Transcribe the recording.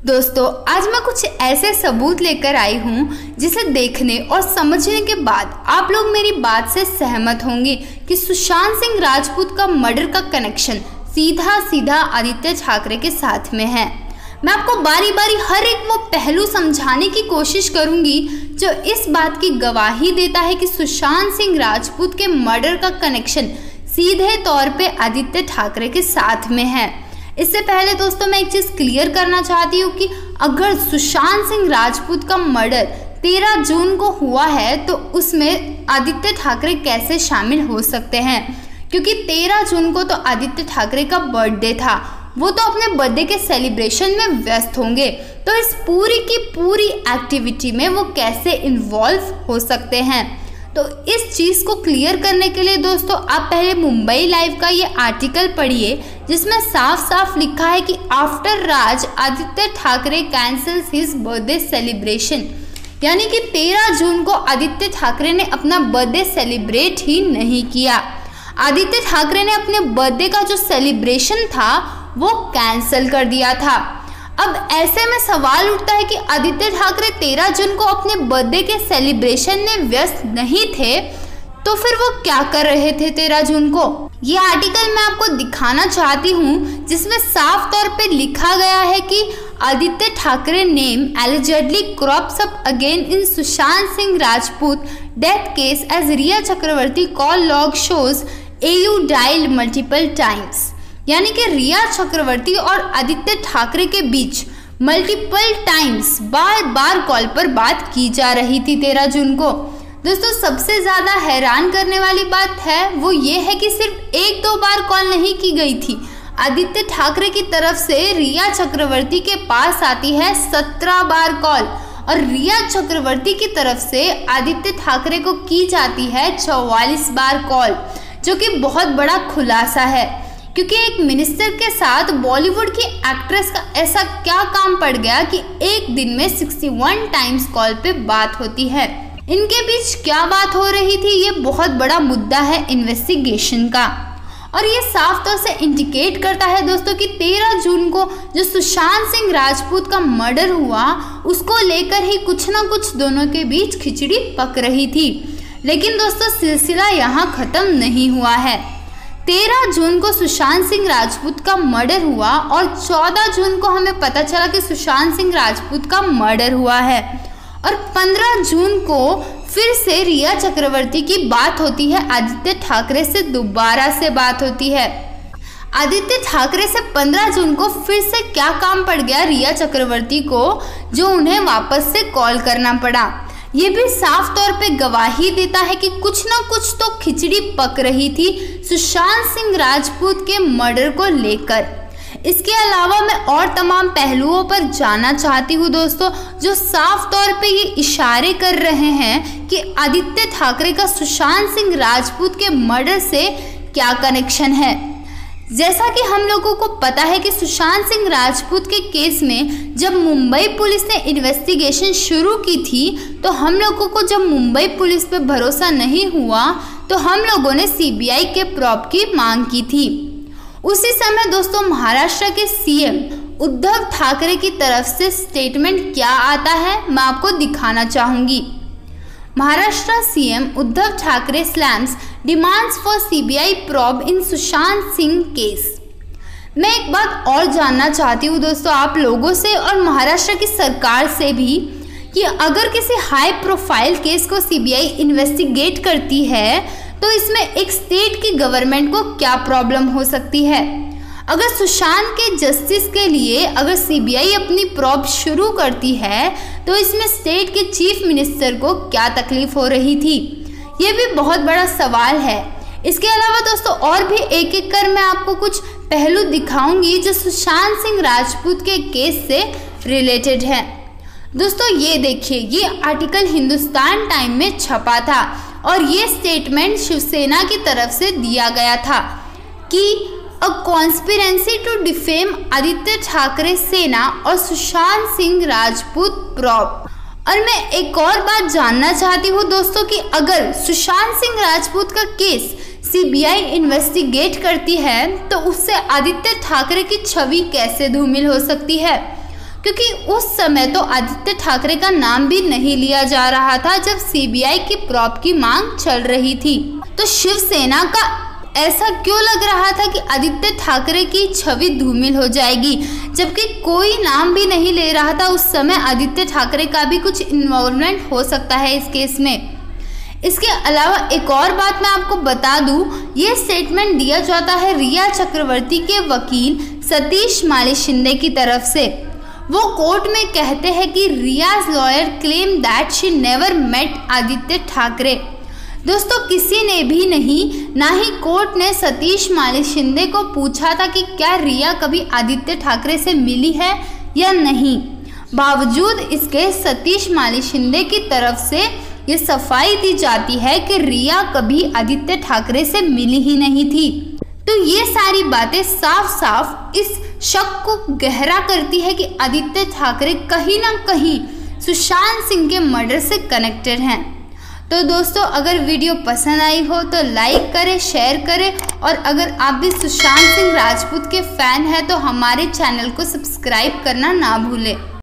दोस्तों आज मैं कुछ ऐसे सबूत लेकर आई हूँ जिसे देखने और समझने के बाद आप लोग मेरी बात से सहमत होंगे कि सुशांत सिंह राजपूत का मर्डर का कनेक्शन सीधा सीधा आदित्य ठाकरे के साथ में है। मैं आपको बारी बारी हर एक वो पहलू समझाने की कोशिश करूंगी जो इस बात की गवाही देता है कि सुशांत सिंह राजपूत के मर्डर का कनेक्शन सीधे तौर पे आदित्य ठाकरे के साथ में है। इससे पहले दोस्तों मैं एक चीज़ क्लियर करना चाहती हूँ कि अगर सुशांत सिंह राजपूत का मर्डर 13 जून को हुआ है तो उसमें आदित्य ठाकरे कैसे शामिल हो सकते हैं, क्योंकि 13 जून को तो आदित्य ठाकरे का बर्थडे था, वो तो अपने बर्थडे के सेलिब्रेशन में व्यस्त होंगे, तो इस पूरी की पूरी एक्टिविटी में वो कैसे इन्वॉल्व हो सकते हैं। तो इस चीज़ को क्लियर करने के लिए दोस्तों आप पहले मुंबई लाइव का ये आर्टिकल पढ़िए जिसमें साफ साफ लिखा है कि after Raj Aaditya Thackeray cancels his birthday celebration, यानी कि 13 जून को आदित्य ठाकरे ने अपना बर्थडे सेलिब्रेट ही नहीं किया। आदित्य ठाकरे ने अपने बर्थडे का जो सेलिब्रेशन था वो कैंसिल कर दिया था। अब ऐसे में सवाल उठता है कि आदित्य ठाकरे 13 जून को अपने बर्थडे के सेलिब्रेशन में व्यस्त नहीं थे तो फिर वो क्या कर रहे थे 13 जून को। ये आर्टिकल मैं आपको दिखाना चाहती हूँ जिसमें साफ तौर पे लिखा गया है कि Aaditya Thackeray name allegedly crops up again in Sushant Singh Rajput death case as Rhea Chakraborty call log shows AU dialed multiple times, यानी कि रिया चक्रवर्ती और आदित्य ठाकरे के बीच मल्टीपल टाइम्स बार बार कॉल पर बात की जा रही थी 13 जून को। दोस्तों सबसे ज़्यादा हैरान करने वाली बात है वो ये है कि सिर्फ 1-2 बार कॉल नहीं की गई थी। आदित्य ठाकरे की तरफ से रिया चक्रवर्ती के पास आती है 17 बार कॉल और रिया चक्रवर्ती की तरफ से आदित्य ठाकरे को की जाती है 44 बार कॉल, जो कि बहुत बड़ा खुलासा है, क्योंकि एक मिनिस्टर के साथ बॉलीवुड की एक्ट्रेस का ऐसा क्या काम पड़ गया कि एक दिन में 61 टाइम्स कॉल पे बात होती है। इनके बीच क्या बात हो रही थी ये बहुत बड़ा मुद्दा है इन्वेस्टिगेशन का, और ये साफ तौर से इंडिकेट करता है दोस्तों कि 13 जून को जो सुशांत सिंह राजपूत का मर्डर हुआ उसको लेकर ही कुछ ना कुछ दोनों के बीच खिचड़ी पक रही थी। लेकिन दोस्तों सिलसिला यहाँ खत्म नहीं हुआ है। 13 जून को सुशांत सिंह राजपूत का मर्डर हुआ और 14 जून को हमें पता चला कि सुशांत सिंह राजपूत का मर्डर हुआ है, और 15 जून को फिर से रिया चक्रवर्ती की बात होती है, आदित्य ठाकरे से दोबारा से बात होती है। आदित्य ठाकरे से 15 जून को फिर से क्या काम पड़ गया रिया चक्रवर्ती को जो उन्हें वापस से कॉल करना पड़ा। ये भी साफ तौर पे गवाही देता है कि कुछ ना कुछ तो खिचड़ी पक रही थी सुशांत सिंह राजपूत के मर्डर को लेकर। इसके अलावा मैं और तमाम पहलुओं पर जानना चाहती हूँ दोस्तों जो साफ तौर पे ये इशारे कर रहे हैं कि आदित्य ठाकरे का सुशांत सिंह राजपूत के मर्डर से क्या कनेक्शन है। जैसा कि हम लोगों को पता है कि सुशांत सिंह राजपूत के केस में जब मुंबई पुलिस ने इन्वेस्टिगेशन शुरू की थी तो हम लोगों को जब मुंबई पुलिस पे भरोसा नहीं हुआ तो हम लोगों ने CBI के प्रॉब की मांग की थी। उसी समय दोस्तों महाराष्ट्र के CM उद्धव ठाकरे की तरफ से स्टेटमेंट क्या आता है मैं आपको दिखाना चाहूँगी। Maharashtra CM Uddhav Thackeray slams demands for CBI probe in Sushant Singh case. मैं एक बात और जानना चाहती हूँ दोस्तों आप लोगों से और महाराष्ट्र की सरकार से भी कि अगर किसी हाई प्रोफाइल केस को CBI इन्वेस्टिगेट करती है तो इसमें एक स्टेट की गवर्नमेंट को क्या प्रॉब्लम हो सकती है। अगर सुशांत के जस्टिस के लिए अगर CBI अपनी प्रॉब शुरू करती है तो इसमें स्टेट के चीफ मिनिस्टर को क्या तकलीफ हो रही थी, ये भी बहुत बड़ा सवाल है। इसके अलावा दोस्तों और भी एक एक कर मैं आपको कुछ पहलू दिखाऊंगी जो सुशांत सिंह राजपूत के केस से रिलेटेड है। दोस्तों ये देखिए, ये आर्टिकल हिंदुस्तान टाइम में छपा था और ये स्टेटमेंट शिवसेना की तरफ से दिया गया था कि a conspiracy to defame Aaditya Thackeray Sena और सुशांत सिंह राजपूत प्रॉब। और मैं एक और बात जानना चाहती हूँ दोस्तों कि अगर सुशांत सिंह राजपूत का केस CBI इन्वेस्टिगेट करती है तो उससे आदित्य ठाकरे की छवि कैसे धूमिल हो सकती है, क्योंकि उस समय तो आदित्य ठाकरे का नाम भी नहीं लिया जा रहा था जब सीबीआई की प्रॉब की मांग चल रही थी। तो शिवसेना का ऐसा क्यों लग रहा था कि आदित्य ठाकरे की छवि धूमिल हो जाएगी, जबकि कोई नाम भी नहीं ले रहा था उस समय आदित्य ठाकरे का भी कुछ इन्वॉल्वमेंट हो सकता है इस केस में। इसके अलावा एक और बात मैं आपको बता दूं, ये स्टेटमेंट दिया जाता है रिया चक्रवर्ती के वकील सतीश माली शिंदे की तरफ से। वो कोर्ट में कहते हैं कि Rhea's lawyer claims that she never met Aaditya Thackeray. दोस्तों, किसी ने भी नहीं, ना ही कोर्ट ने सतीश माली शिंदे को पूछा था कि क्या रिया कभी आदित्य ठाकरे से मिली है या नहीं। बावजूद इसके सतीश माली शिंदे की तरफ से ये सफाई दी जाती है कि रिया कभी आदित्य ठाकरे से मिली ही नहीं थी। तो ये सारी बातें साफ साफ इस शक को गहरा करती है कि आदित्य ठाकरे कहीं ना कहीं सुशांत सिंह के मर्डर से कनेक्टेड हैं। तो दोस्तों, अगर वीडियो पसंद आई हो तो लाइक करें, शेयर करें, और अगर आप भी सुशांत सिंह राजपूत के फैन हैं तो हमारे चैनल को सब्सक्राइब करना ना भूलें।